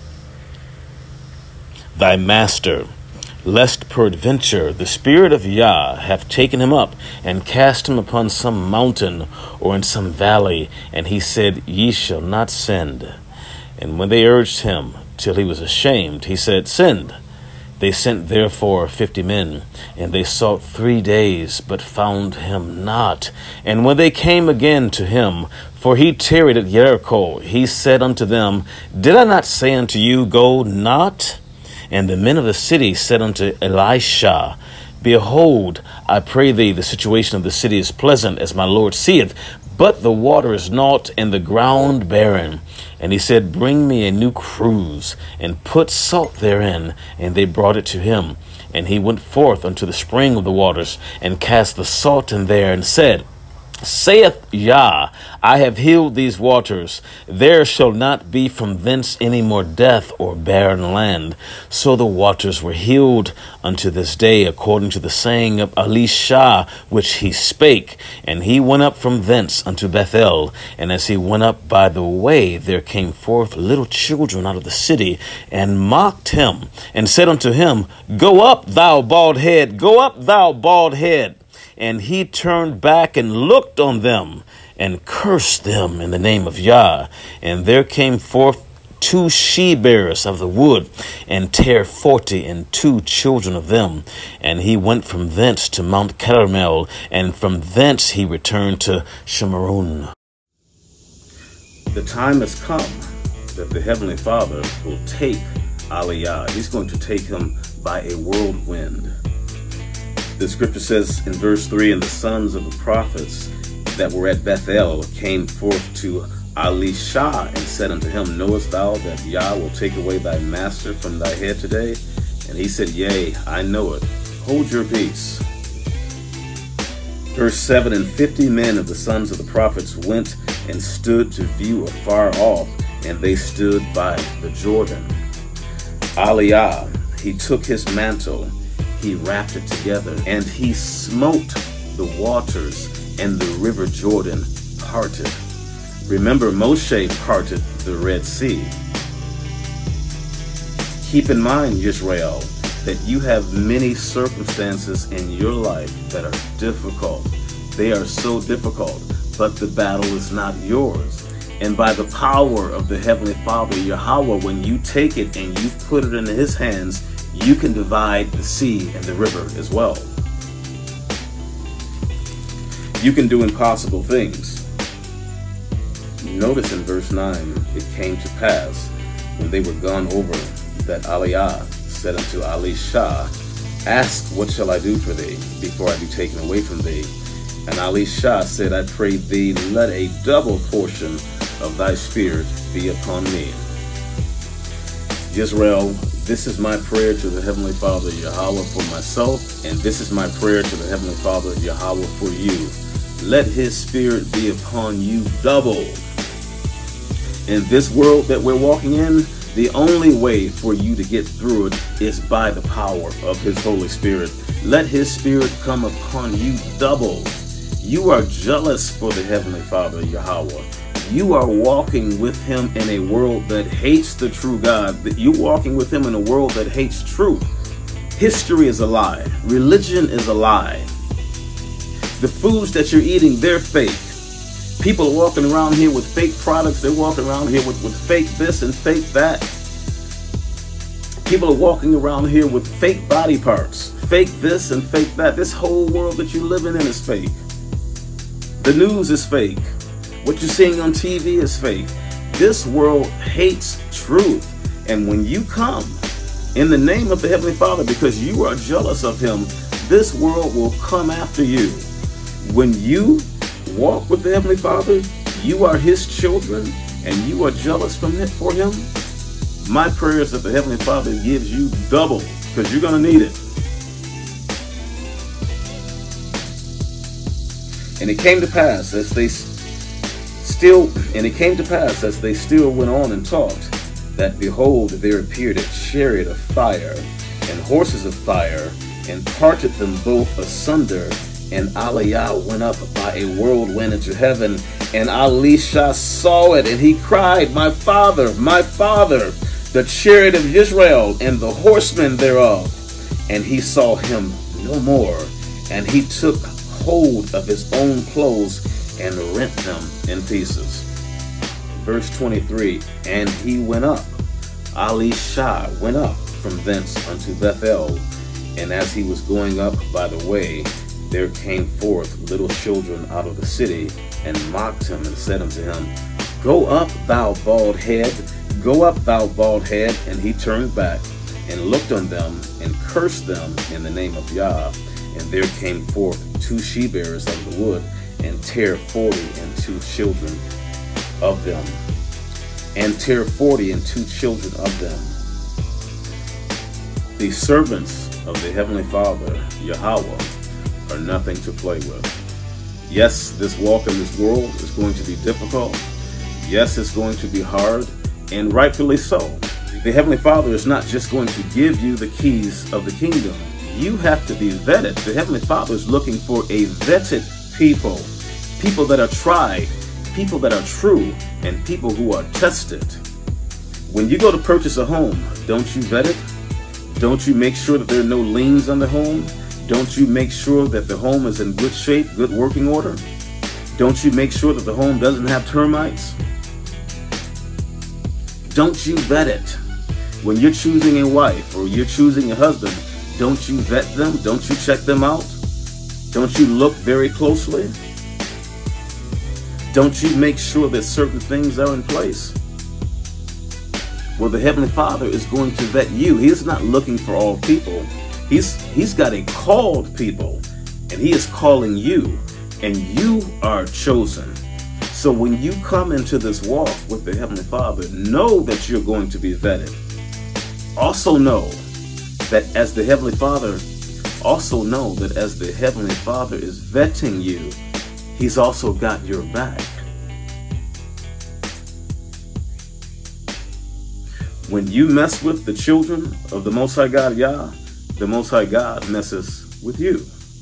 thy master, lest peradventure the spirit of Yah hath taken him up, and cast him upon some mountain, or in some valley. And he said, Ye shall not send. And when they urged him till he was ashamed, he said, Send. They sent therefore 50 men, and they sought 3 days, but found him not. And when they came again to him, for he tarried at Jericho, he said unto them, Did I not say unto you, Go not? And the men of the city said unto Elisha, Behold, I pray thee, the situation of the city is pleasant, as my Lord seeth, but the water is naught, and the ground barren. And he said, Bring me a new cruse, and put salt therein. And they brought it to him. And he went forth unto the spring of the waters, and cast the salt in there, and said, Saith Yah, I have healed these waters. There shall not be from thence any more death or barren land. So the waters were healed unto this day, according to the saying of Elisha, which he spake. And he went up from thence unto Bethel. And as he went up by the way, there came forth little children out of the city, and mocked him, and said unto him, Go up, thou bald head, go up, thou bald head. And he turned back and looked on them, and cursed them in the name of Yah. And there came forth 2 she-bears of the wood, and tare 42 children of them. And he went from thence to Mount Carmel, and from thence he returned to Shemaron. The time has come that the Heavenly Father will take Eliah. He's going to take him by a whirlwind. The scripture says in verse 3, And the sons of the prophets that were at Bethel came forth to Elisha, and said unto him, Knowest thou that Yah will take away thy master from thy head today? And he said, Yea, I know it. Hold your peace. Verse 7, And 50 men of the sons of the prophets went and stood to view afar off, and they stood by the Jordan. Eliah, he took his mantle, he wrapped it together, and he smote the waters, and the river Jordan parted. Remember, Moshe parted the Red Sea. Keep in mind, Israel, that you have many circumstances in your life that are difficult. They are so difficult, but the battle is not yours. And by the power of the Heavenly Father, Yahweh, when you take it and you put it in his hands, you can divide the sea and the river as well. You can do impossible things. Notice in verse 9, it came to pass, when they were gone over, that Eliah said unto Elisha, Ask, what shall I do for thee, before I be taken away from thee? And Elisha said, I pray thee, let a double portion of thy spirit be upon me. Israel, this is my prayer to the Heavenly Father, Yahweh, for myself, and this is my prayer to the Heavenly Father, Yahweh, for you. Let his spirit be upon you double. In this world that we're walking in, the only way for you to get through it is by the power of his Holy Spirit. Let his spirit come upon you double. You are jealous for the Heavenly Father, Yahweh. You are walking with him in a world that hates the true God. You're walking with him in a world that hates truth. History is a lie. Religion is a lie. The foods that you're eating, they're fake. People are walking around here with fake products. They're walking around here with fake this and fake that. People are walking around here with fake body parts. Fake this and fake that. This whole world that you're living in is fake. The news is fake. What you're seeing on TV is fake. This world hates truth. And when you come in the name of the Heavenly Father, because you are jealous of him, this world will come after you. When you walk with the Heavenly Father, you are his children, and you are jealous for him, My prayer is that the Heavenly Father gives you double, because you're going to need it. And it came to pass as they still went on and talked, that behold, there appeared a chariot of fire and horses of fire, and parted them both asunder. And Aliyah went up by a whirlwind into heaven, and Elisha saw it, and he cried, my father, the chariot of Israel and the horsemen thereof. And he saw him no more, and he took hold of his own clothes and rent them in pieces. Verse 23, and he went up, Elisha went up from thence unto Bethel, and as he was going up by the way, there came forth little children out of the city, and mocked him, and said unto him, Go up, thou bald head, go up, thou bald head. And he turned back, and looked on them, and cursed them in the name of Yah. And there came forth 2 she-bearers of the wood, and tear 40 and 2 children of them. And tear 40 and 2 children of them. The servants of the Heavenly Father, Yahweh, are nothing to play with. Yes, this walk in this world is going to be difficult. Yes, it's going to be hard, and rightfully so. The Heavenly Father is not just going to give you the keys of the kingdom. You have to be vetted. The Heavenly Father is looking for a vetted people. People that are tried, people that are true, and people who are tested. When you go to purchase a home, don't you vet it? Don't you make sure that there are no liens on the home? Don't you make sure that the home is in good shape, good working order? Don't you make sure that the home doesn't have termites? Don't you vet it? When you're choosing a wife or you're choosing a husband, don't you vet them? Don't you check them out? Don't you look very closely? Don't you make sure that certain things are in place? Well, the Heavenly Father is going to vet you. He is not looking for all people. He's got a called people, and he is calling you, and you are chosen. So when you come into this walk with the Heavenly Father, know that you're going to be vetted. Also know that as the Heavenly Father is vetting you, he's also got your back. When you mess with the children of the Most High God, Yah, the Most High God messes with you.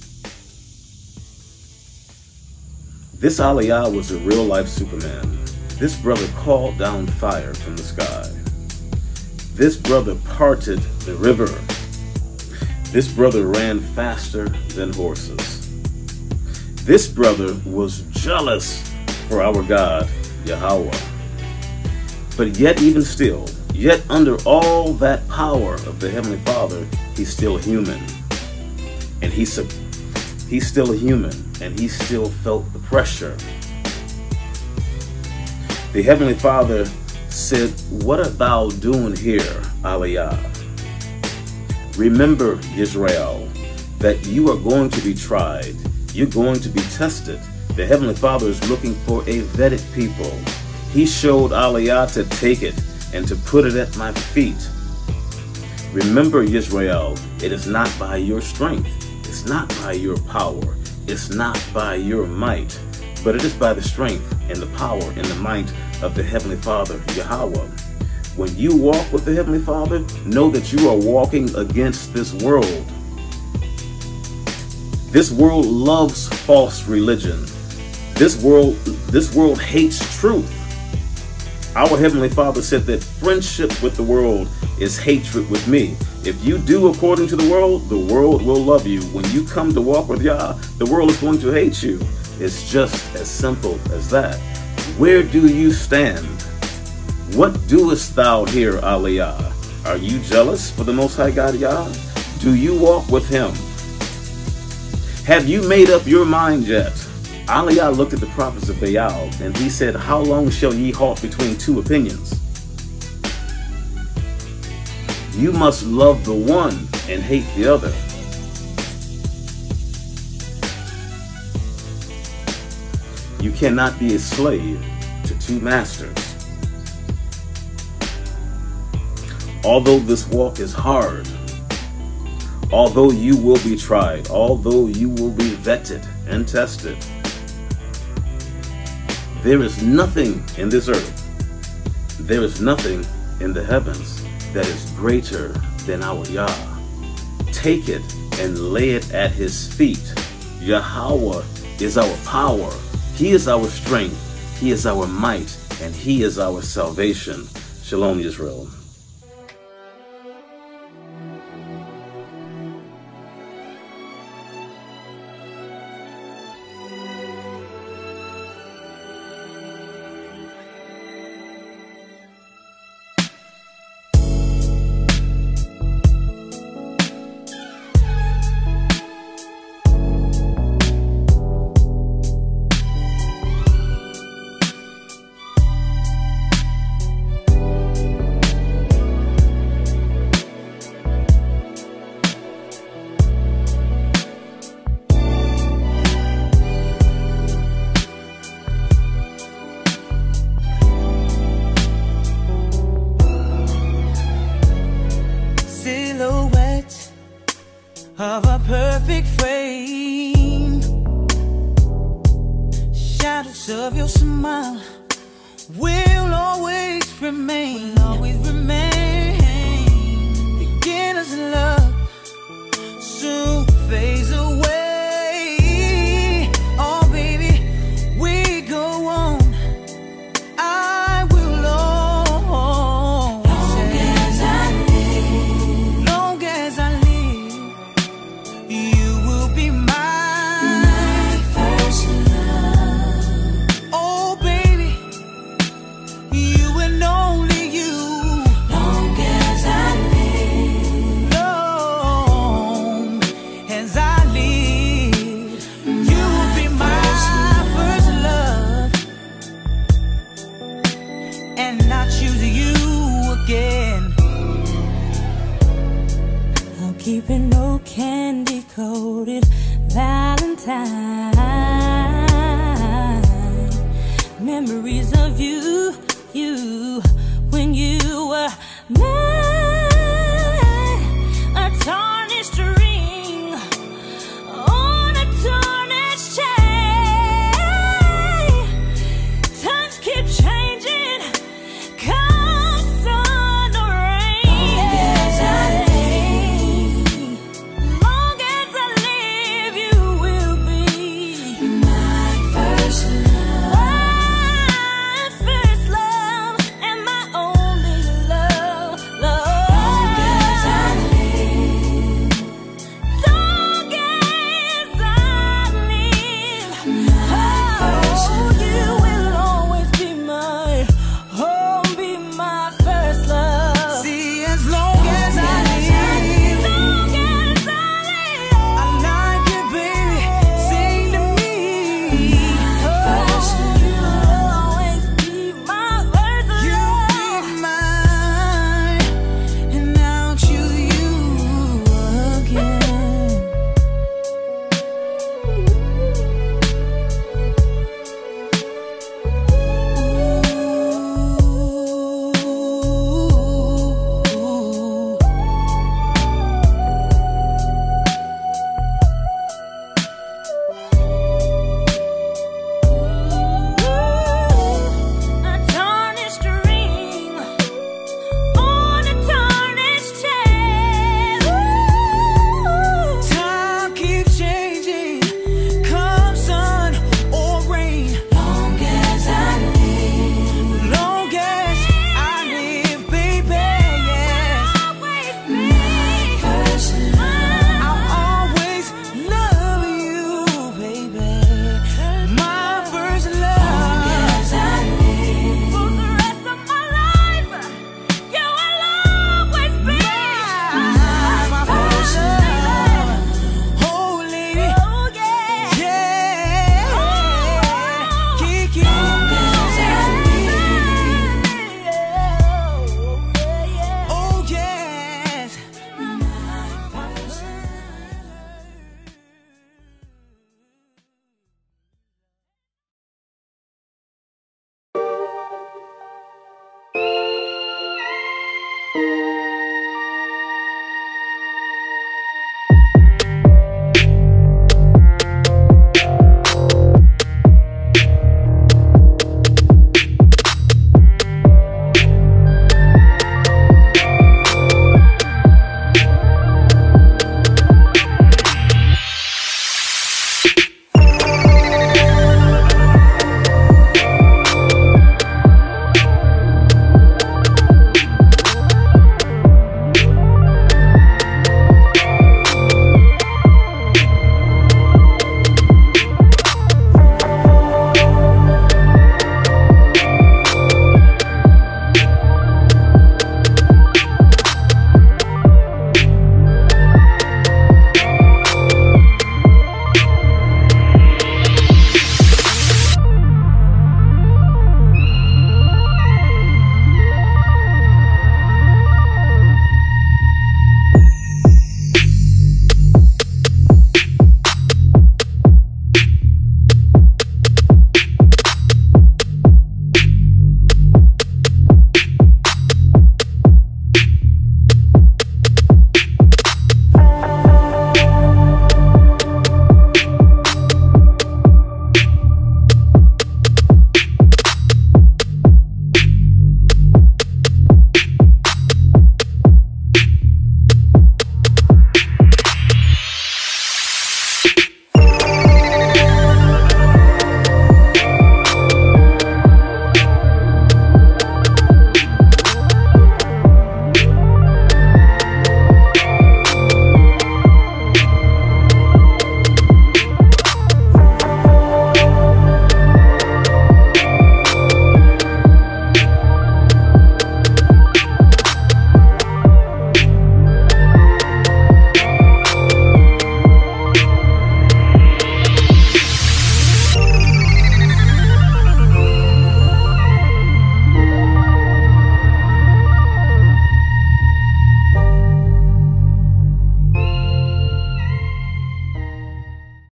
This Aliyah was a real-life Superman. This brother called down fire from the sky. This brother parted the river. This brother ran faster than horses. This brother was jealous for our God, Yahweh. But yet even still, yet under all that power of the Heavenly Father, he's still human. And he's still human, and he still felt the pressure. The Heavenly Father said, What art thou doing here, Aliyah? Remember, Israel, that you are going to be tried. You're going to be tested. The Heavenly Father is looking for a vetted people. He showed Aliyah to take it and to put it at my feet. Remember, Israel, it is not by your strength. It's not by your power. It's not by your might. But it is by the strength and the power and the might of the Heavenly Father, Yahweh. When you walk with the Heavenly Father, know that you are walking against this world. This world loves false religion. This world hates truth. Our Heavenly Father said that friendship with the world is hatred with me. If you do according to the world will love you. When you come to walk with Yah, the world is going to hate you. It's just as simple as that. Where do you stand? What doest thou here, Aliyah? Are you jealous for the Most High God, Yah? Do you walk with him? Have you made up your mind yet? Aliyah looked at the prophets of Baal, and he said, How long shall ye halt between two opinions? You must love the one and hate the other. You cannot be a slave to two masters. Although this walk is hard, although you will be tried, although you will be vetted and tested, there is nothing in this earth, there is nothing in the heavens that is greater than our Yah. Take it and lay it at his feet. Yahweh is our power. He is our strength. He is our might. And he is our salvation. Shalom, Israel. Of a perfect frame, shadows of your smile will always remain, Beginners in love soon fades away. Oh baby, we go on. I will always, long as I live, you will be my first love. Oh baby, you and only you. Long as I live, long as I live, you will be my first love. And I choose you again. I'm keeping no candy-coated Valentine. Memories of you when you were mine.